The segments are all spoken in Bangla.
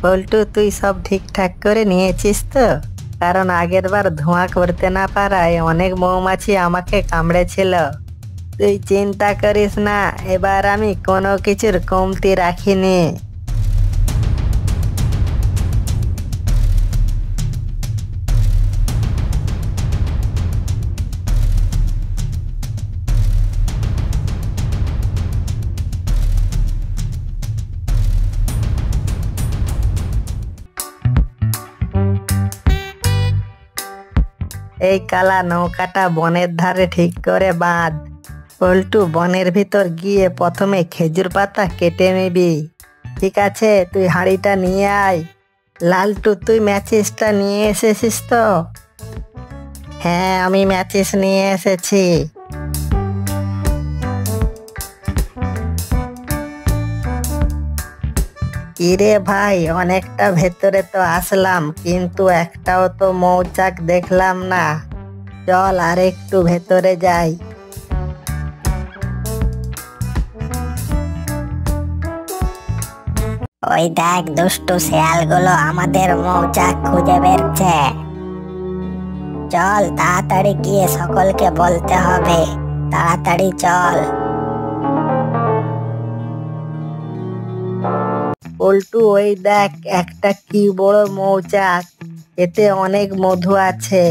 পল্টু, তুই সব ঠিকঠাক করে নিয়েছিস তো? কারণ আগের বার ধোঁয়া করতে না পারায় অনেক মৌমাছি আমাকে কামড়েছিল। তুই চিন্তা করিস না, এবার আমি কোনো কিছুর কমতি রাখিনি। এই কালা নৌকাটা বনের ধারে ঠিক করে বাঁধ। পল্টু, বনের ভিতর গিয়ে প্রথমে খেজুর পাতা কেটে নিবি। ঠিক আছে, তুই হাঁড়িটা নিয়ে আয়। লালটু, তুই ম্যাচিসটা নিয়ে এসেছিস তো? হ্যাঁ, আমি ম্যাচিস নিয়ে এসেছি। কিরে ভাই, অনেকটা ভেতরে তো আসলাম, কিন্তু একটাও তো মৌচাক দেখলাম না। চল আর একটু ভেতরে যাই। ওই দেখ, দুষ্টু শেয়ালগুলো আমাদের মৌচাক খুঁজে বেরছে। চল, তাড়াতাড়ি গিয়ে সকলকে বলতে হবে। তাড়াতাড়ি চল। পল্টু, ওই দেখ, একটা কি বড় মৌচাক, এতে অনেক মধু আছে।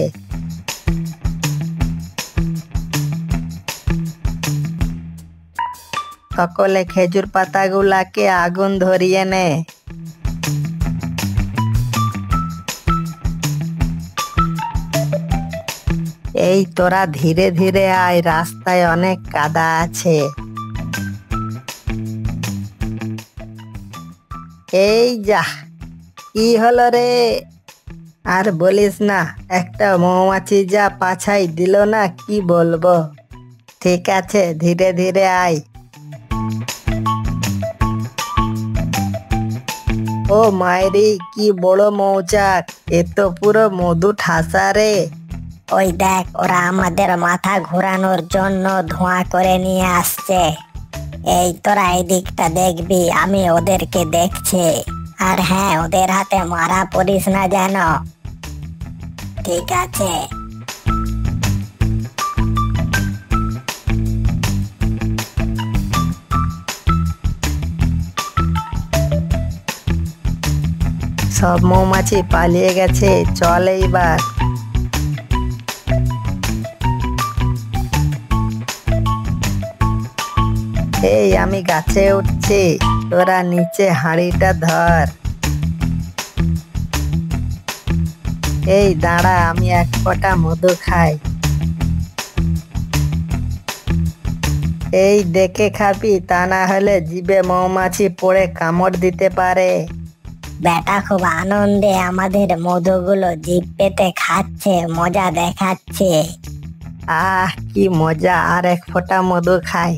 সকলে খেজুর পাতাগুলাকে আগুন ধরিয়ে নে। এই তোরা ধীরে ধীরে আয়, রাস্তায় অনেক কাদা আছে। এই যা, কি হলো রে? আর বলিস না, একটা মৌমাছি যা পাছাই দিল না, কি বলবো। ঠিক আছে, ধীরে ধীরে আয়। ও মায়েরি, কি বড় মৌচাক, এ তো পুরো মধু ঠাসা রে। ওই দেখ, ওরা আমাদের মাথা ঘোরানোর জন্য ধোঁয়া করে নিয়ে আসছে। এই তোরা এই দিকটা দেখবি, আমি ওদেরকে দেখছি। আর হ্যাঁ, ওদের হাতে মারা পড়িস না যেন। ঠিক আছে। সব মৌমাছি পালিয়ে গেছে, চল এইবার। এই আমি গাছে উঠছি, তোরা নিচে হাঁড়িটা ধর। এই দাঁড়া, আমি এক ফোঁটা মধু খাই। এই দেখে খাবি, তা না হলে জিভে মৌমাছি পড়ে কামড় দিতে পারে। বেটা খুব আনন্দে আমাদের মধুগুলো জিভ পেতে খাচ্ছে, মজা দেখাচ্ছে। আহ, কি মজা, আর এক ফোঁটা মধু খাই।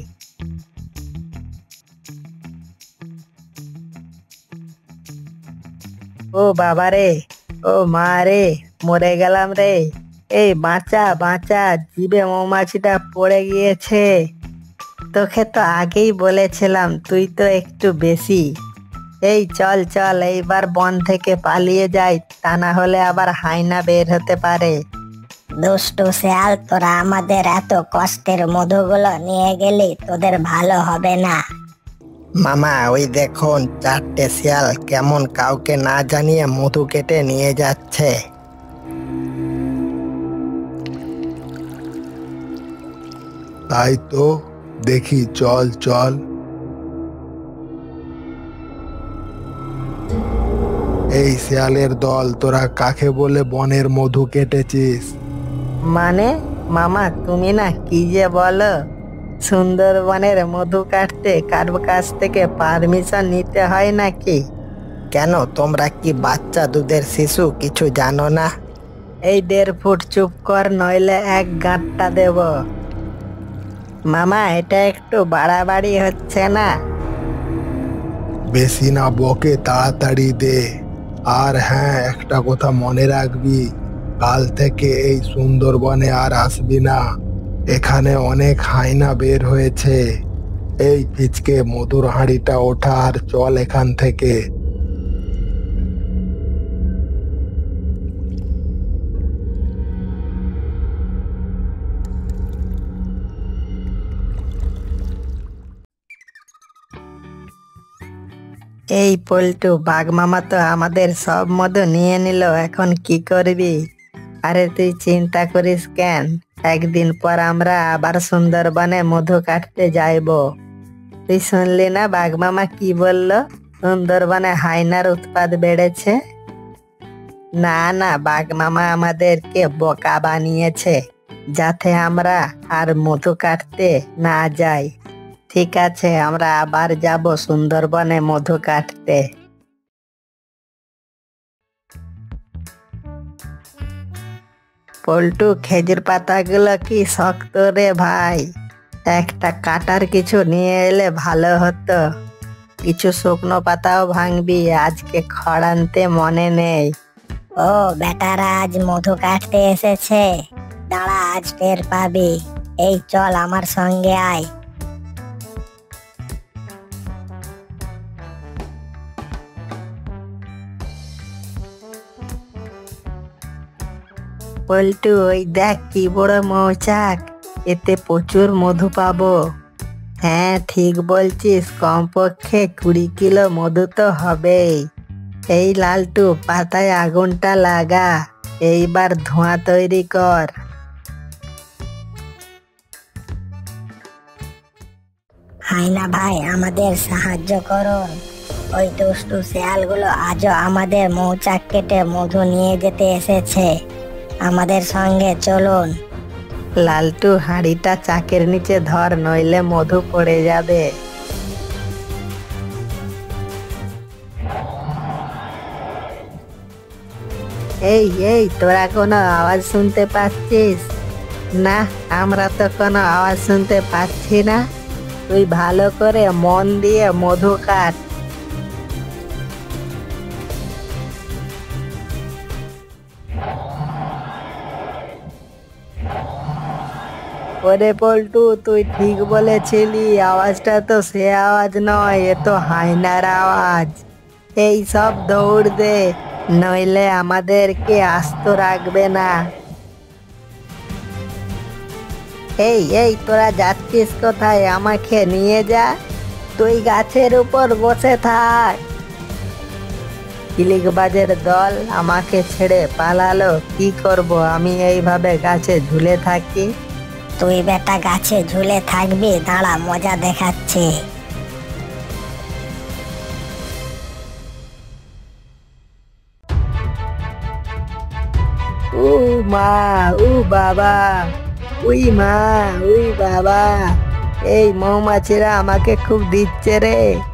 ও বাবা রে, ও মা রে, মরে গেলাম রে। এই বাঁচা বাঁচা, জিভে মৌমাছিটা পড়ে গিয়েছে। তোকে তো আগেই বলেছিলাম, তুই তো একটু বেশি। এই চল চল, এইবার বন থেকে পালিয়ে যাই, তা না হলে আবার হায়না বের হতে পারে। দুষ্টু শেয়াল, তোরা আমাদের এত কষ্টের মধুগুলো নিয়ে গেলি, তোদের ভালো হবে না। মামা, ওই দেখুন, 4টে শিয়াল কেমন কাউকে না জানিয়ে মধু কেটে নিয়ে যাচ্ছে। তাই তো দেখি, চল চল। এই শিয়ালের দল, তোরা কাকে বলে বনের মধু কেটেছিস? মানে মামা, তুমি না কি যে বলো, সুন্দরবনের মধু কাটতে কারো কাছ থেকে পারমিশন নিতে হয় নাকি? কেন, তোমরা কি বাচ্চা দুধের শিশু, কিছু জানো না? এই 1.5 ফুট চুপ কর, নইলে এক গাঁটটা দেব। মামা, এটা একটু বাড়াবাড়ি হচ্ছে না? বেশি না বকে, তাড়াতাড়ি দে। আর হ্যাঁ, একটা কথা মনে রাখবি, কাল থেকে এই সুন্দরবনে আর আসবি না। এখানে অনেক হায়না বের হয়েছে। এই পিচকে, মধুর হাঁড়িটা ওঠা আর চল এখান থেকে। এই পল্টু, বাঘ মামা তো আমাদের সব মধু নিয়ে নিল, এখন কি করবি? আরে তুই চিন্তা করিস কেন, একদিন পর আমরা আবার সুন্দরবনে মধু কাটতে যাইব। তুই শুনলি না বাঘ মামা কি বললো? সুন্দরবনে হায়নার উৎপাত বেড়েছে। না না, বাঘ মামা আমাদেরকে বোকা বানিয়েছে যাতে আমরা আর মধু কাটতে না যাই। ঠিক আছে, আমরা আবার যাব সুন্দরবনে মধু কাটতে। পল্টু, খেজুর পাতাগুলো কি শক্ত রে ভাই, একটা কাটার কিছু নিয়ে এলে ভালো হতো। কিছু শুকনো পাতাও ভাঙবি, আজকে খড় আনতে মনে নেই। ও বেটারা আজ মধু কাটতে এসেছে, দাঁড়া আজ টের পাবি। এই চল আমার সঙ্গে আয়। পল্টু, ওই দেখ কি বড় মৌচাক, এতে প্রচুর মধু পাবো। হ্যাঁ ঠিক বলছিস, কমপক্ষে 20 কিলো মধু তো হবেই। এই লালটু, পাতায় আগুনটা লাগা, এইবার ধোঁয়া তৈরি কর। হায়না ভাই, আমাদের সাহায্য করুন। ওই দুষ্টু শেয়ালগুলো আজও আমাদের মৌচাক কেটে মধু নিয়ে যেতে এসেছে। আমাদের সঙ্গে চলুন। লালটু, হাঁড়িটা চাকের নিচে ধর, নইলে মধু পড়ে যাবে। এই এই, তোরা কোনো আওয়াজ শুনতে পাচ্ছিস? না, আমরা তো কোনো আওয়াজ শুনতে পাচ্ছি না। তুই ভালো করে মন দিয়ে মধু কাট। ওরে পল্টু, তুই ঠিক বলেছিলি, আওয়াজটা তো সে আওয়াজ নয়, এ তো হায়নার আওয়াজ। এই সব দৌড় দে, নইলে আমাদেরকে আস্ত রাখবে না। এই এই, তোরা যাচ্ছিস কোথায়? আমাকে নিয়ে যা। তুই গাছের উপর বসে থাক। কিলিকবাজের দল আমাকে ছেড়ে পালালো, কি করব আমি এইভাবে গাছে ঝুলে থাকি? তুই বেটা গাছে ঝুলে থাকবি, দাঁড়া মজা দেখাচ্ছি। ও মা, ও বাবা, উই মা, উই বাবা, এই মৌমাছিরা আমাকে খুব দিচ্ছে রে।